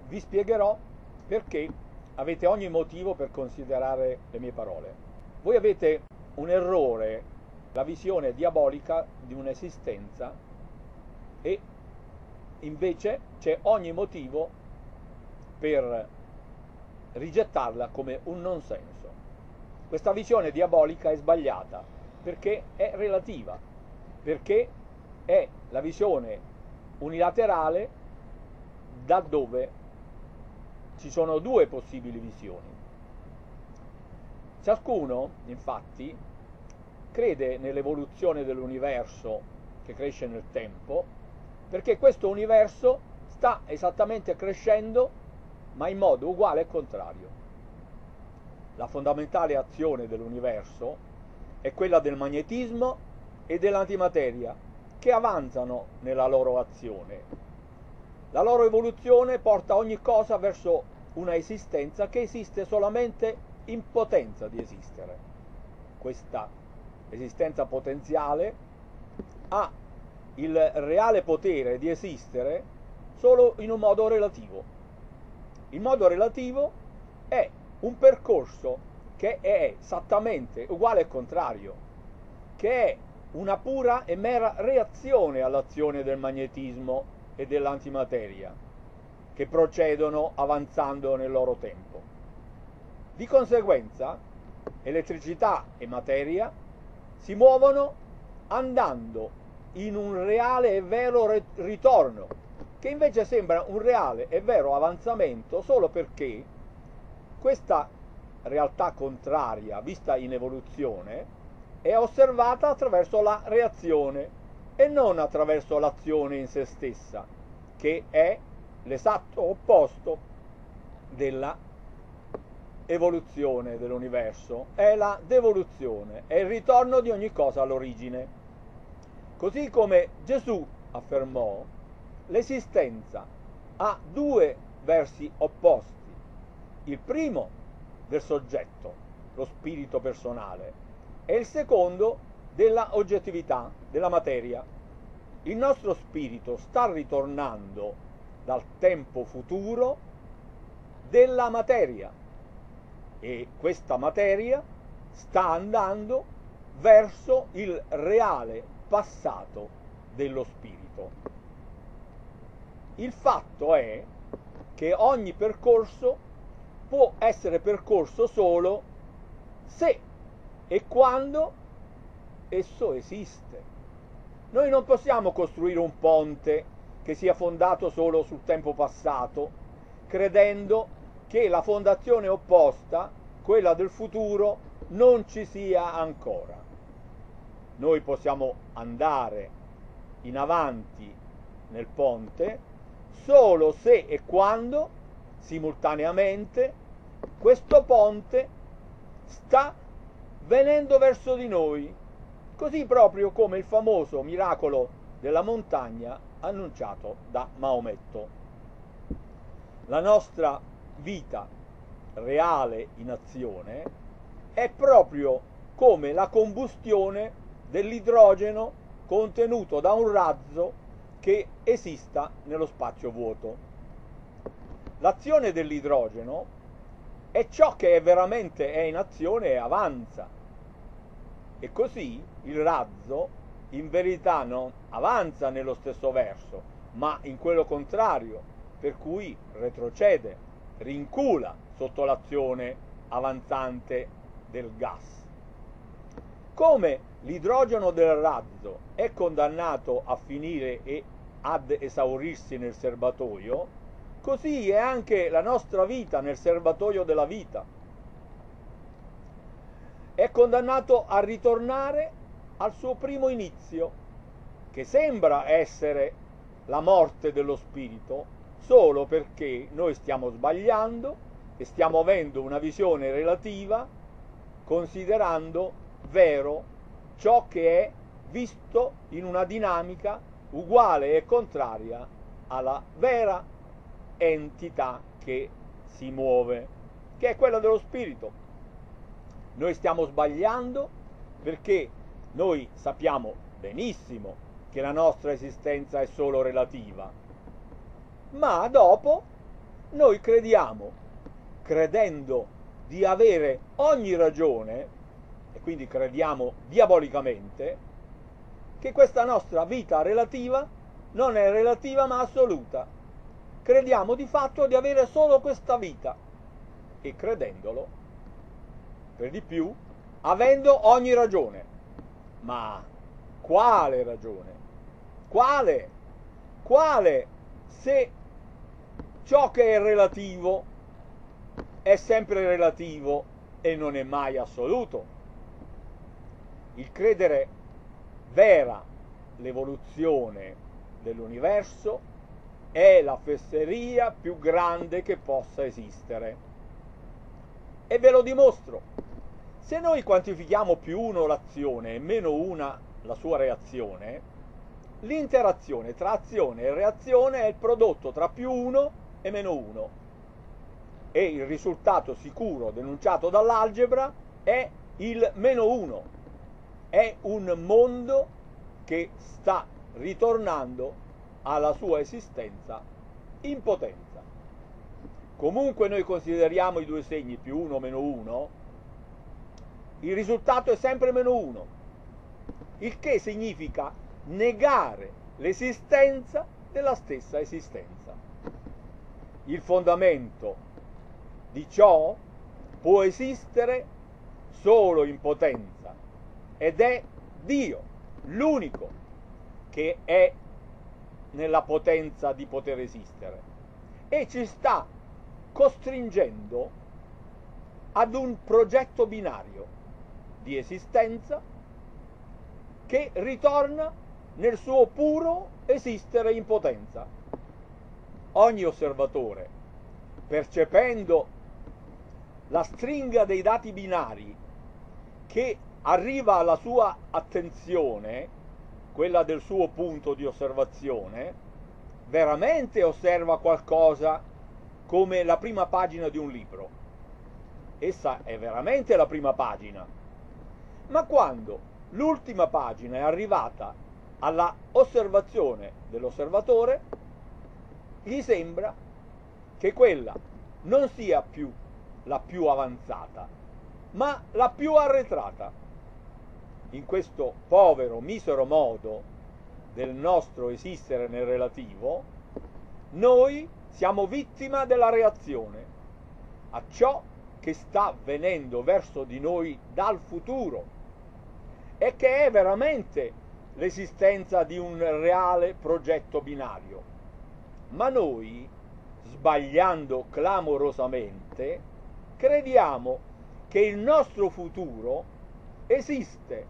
vi spiegherò perché avete ogni motivo per considerare le mie parole. Voi avete un errore, la visione diabolica di un'esistenza, e invece c'è ogni motivo per rigettarla come un non senso. Questa visione diabolica è sbagliata perché è relativa, perché è la visione unilaterale da dove ci sono due possibili visioni. Ciascuno, infatti, crede nell'evoluzione dell'universo che cresce nel tempo, perché questo universo sta esattamente crescendo, ma in modo uguale e contrario. La fondamentale azione dell'universo è quella del magnetismo e dell'antimateria, che avanzano nella loro azione. La loro evoluzione porta ogni cosa verso una esistenza che esiste solamente in potenza di esistere. Questa esistenza potenziale ha il reale potere di esistere solo in un modo relativo. Il modo relativo è un percorso che è esattamente uguale e contrario, che è una pura e mera reazione all'azione del magnetismo e dell'antimateria, che procedono avanzando nel loro tempo. Di conseguenza, elettricità e materia si muovono andando in un reale e vero ritorno, che invece sembra un reale e vero avanzamento solo perché questa realtà contraria, vista in evoluzione, è osservata attraverso la reazione e non attraverso l'azione in se stessa, che è l'esatto opposto della evoluzione dell'universo, è la devoluzione, è il ritorno di ogni cosa all'origine. Così come Gesù affermò, l'esistenza ha due versi opposti. Il primo del soggetto, lo spirito personale, e il secondo della oggettività, della materia. Il nostro spirito sta ritornando dal tempo futuro della materia, e questa materia sta andando verso il reale passato dello spirito. Il fatto è che ogni percorso può essere percorso solo se e quando esso esiste. Noi non possiamo costruire un ponte che sia fondato solo sul tempo passato, credendo che la fondazione opposta, quella del futuro, non ci sia ancora. Noi possiamo andare in avanti nel ponte solo se e quando simultaneamente questo ponte sta venendo verso di noi, così proprio come il famoso miracolo della montagna annunciato da Maometto. La nostra vita reale in azione è proprio come la combustione dell'idrogeno contenuto da un razzo che esista nello spazio vuoto. L'azione dell'idrogeno è ciò che veramente è in azione e avanza, e così il razzo in verità non avanza nello stesso verso, ma in quello contrario, per cui retrocede, rincula sotto l'azione avanzante del gas. Come l'idrogeno del razzo è condannato a finire e ad esaurirsi nel serbatoio, così è anche la nostra vita nel serbatoio della vita. È condannato a ritornare al suo primo inizio, che sembra essere la morte dello spirito, solo perché noi stiamo sbagliando e stiamo avendo una visione relativa, considerando vero ciò che è visto in una dinamica uguale e contraria alla vera entità che si muove, che è quella dello spirito. Noi stiamo sbagliando perché noi sappiamo benissimo che la nostra esistenza è solo relativa, ma dopo noi crediamo, credendo di avere ogni ragione, e quindi crediamo diabolicamente, che questa nostra vita relativa non è relativa ma assoluta. Crediamo di fatto di avere solo questa vita e credendolo, per di più, avendo ogni ragione. Ma quale ragione? Quale? Quale se ciò che è relativo è sempre relativo e non è mai assoluto? Il credere vera l'evoluzione dell'universo è la fesseria più grande che possa esistere. E ve lo dimostro. Se noi quantifichiamo più 1 l'azione e meno 1 la sua reazione, l'interazione tra azione e reazione è il prodotto tra più 1 e meno 1. E il risultato sicuro denunciato dall'algebra è il meno 1. È un mondo che sta ritornando alla sua esistenza in potenza. Comunque noi consideriamo i due segni più 1 meno 1, il risultato è sempre meno 1, il che significa negare l'esistenza della stessa esistenza. Il fondamento di ciò può esistere solo in potenza ed è Dio, l'unico che è nella potenza di poter esistere e ci sta costringendo ad un progetto binario di esistenza che ritorna nel suo puro esistere in potenza. Ogni osservatore, percependo la stringa dei dati binari che arriva alla sua attenzione, quella del suo punto di osservazione, veramente osserva qualcosa come la prima pagina di un libro. Essa è veramente la prima pagina. Ma quando l'ultima pagina è arrivata alla osservazione dell'osservatore, gli sembra che quella non sia più la più avanzata, ma la più arretrata. In questo povero, misero modo del nostro esistere nel relativo, noi siamo vittima della reazione a ciò che sta venendo verso di noi dal futuro e che è veramente l'esistenza di un reale progetto binario. Ma noi, sbagliando clamorosamente, crediamo che il nostro futuro esiste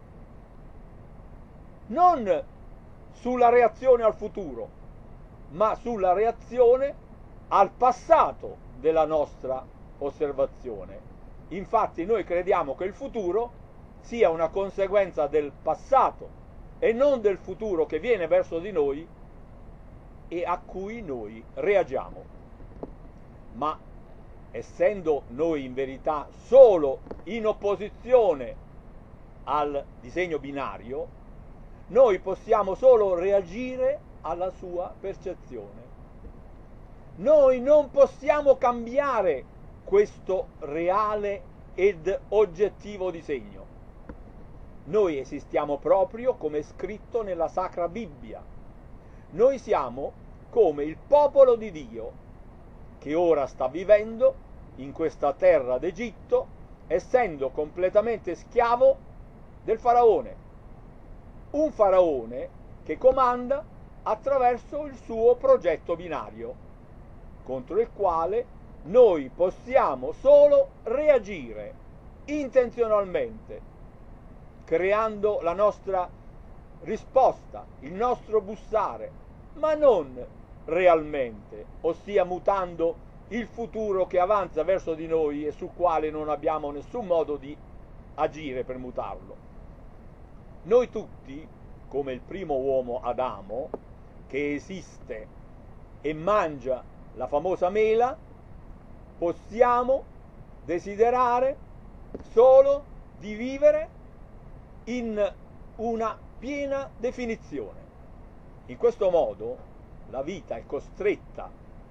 non sulla reazione al futuro, ma sulla reazione al passato della nostra osservazione. Infatti noi crediamo che il futuro sia una conseguenza del passato e non del futuro che viene verso di noi e a cui noi reagiamo. Ma essendo noi in verità solo in opposizione al disegno binario, noi possiamo solo reagire alla sua percezione. Noi non possiamo cambiare questo reale ed oggettivo disegno. Noi esistiamo proprio come è scritto nella Sacra Bibbia. Noi siamo come il popolo di Dio che ora sta vivendo in questa terra d'Egitto, essendo completamente schiavo del faraone. Un faraone che comanda attraverso il suo progetto binario, contro il quale noi possiamo solo reagire intenzionalmente, creando la nostra risposta, il nostro bussare, ma non realmente, ossia mutando il futuro che avanza verso di noi e sul quale non abbiamo nessun modo di agire per mutarlo. Noi tutti, come il primo uomo Adamo, che esiste e mangia la famosa mela, possiamo desiderare solo di vivere in una piena definizione. In questo modo la vita è costretta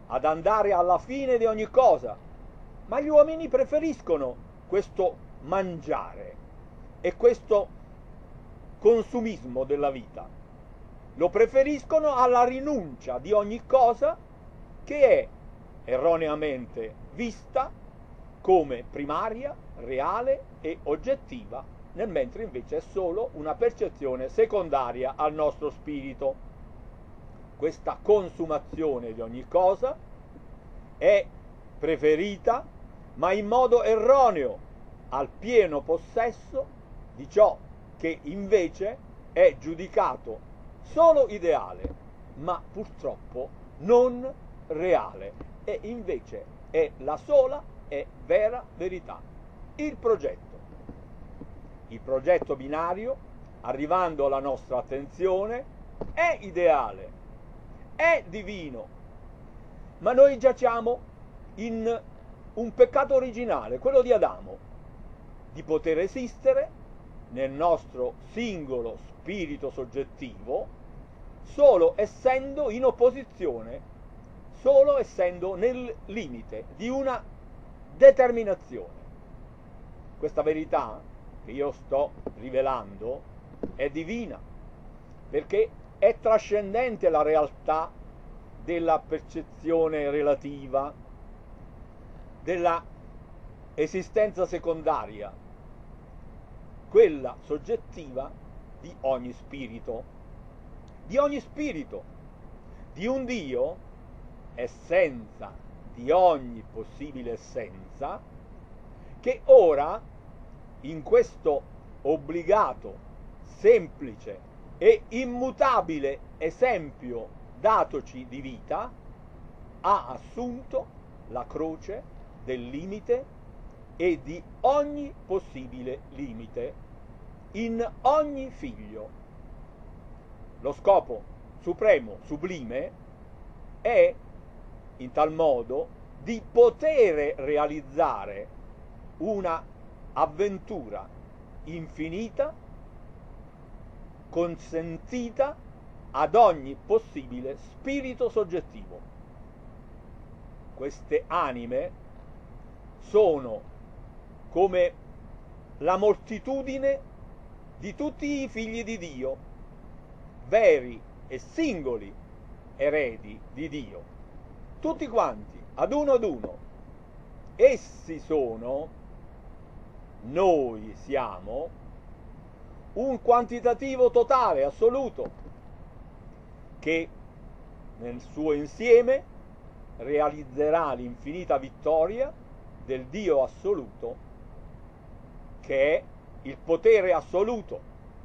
ad andare alla fine di ogni cosa, ma gli uomini preferiscono questo mangiare e questo consumismo della vita. Lo preferiscono alla rinuncia di ogni cosa che è erroneamente vista come primaria, reale e oggettiva, nel mentre invece è solo una percezione secondaria al nostro spirito. Questa consumazione di ogni cosa è preferita, ma in modo erroneo, al pieno possesso di ciò che invece è giudicato solo ideale, ma purtroppo non reale, e invece è la sola e vera verità. Il progetto binario, arrivando alla nostra attenzione, è ideale, è divino, ma noi giacciamo in un peccato originale, quello di Adamo, di poter esistere nel nostro singolo spirito soggettivo solo essendo in opposizione, solo essendo nel limite di una determinazione. Questa verità che io sto rivelando è divina, perché è trascendente la realtà della percezione relativa, della esistenza secondaria, quella soggettiva di ogni spirito, di un Dio, essenza di ogni possibile essenza, che ora, in questo obbligato, semplice e immutabile esempio datoci di vita, ha assunto la croce del limite e di ogni possibile limite in ogni figlio. Lo scopo supremo, sublime, è in tal modo di poter realizzare una avventura infinita consentita ad ogni possibile spirito soggettivo. Queste anime sono come la moltitudine di tutti i figli di Dio, veri e singoli eredi di Dio, tutti quanti, ad uno. Essi sono, noi siamo, un quantitativo totale, assoluto, che nel suo insieme realizzerà l'infinita vittoria del Dio assoluto, che è il potere assoluto.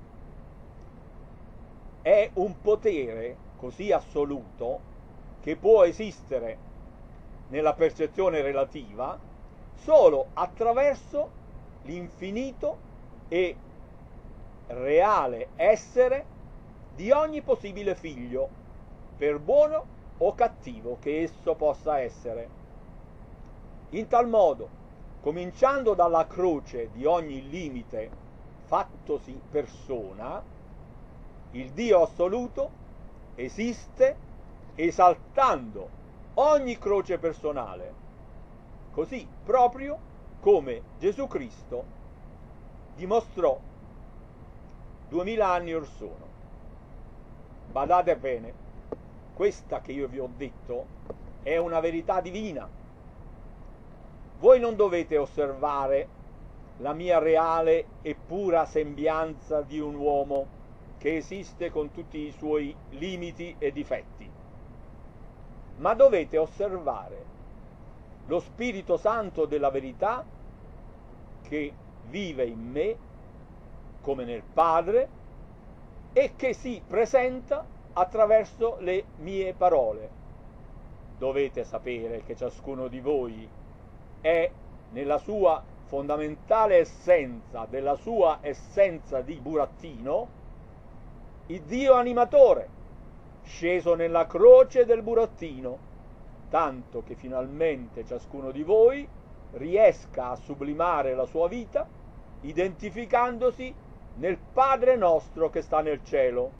È un potere così assoluto che può esistere nella percezione relativa solo attraverso l'infinito e reale essere di ogni possibile figlio, per buono o cattivo che esso possa essere. In tal modo, cominciando dalla croce di ogni limite fattosi persona, il Dio assoluto esiste esaltando ogni croce personale, così proprio come Gesù Cristo dimostrò 2000 anni or sono. Badate bene, questa che io vi ho detto è una verità divina. Voi non dovete osservare la mia reale e pura sembianza di un uomo che esiste con tutti i suoi limiti e difetti, ma dovete osservare lo Spirito Santo della verità che vive in me come nel Padre e che si presenta attraverso le mie parole. Dovete sapere che ciascuno di voi è nella sua fondamentale essenza, della sua essenza di burattino, il Dio animatore, sceso nella croce del burattino, tanto che finalmente ciascuno di voi riesca a sublimare la sua vita identificandosi nel Padre nostro che sta nel cielo.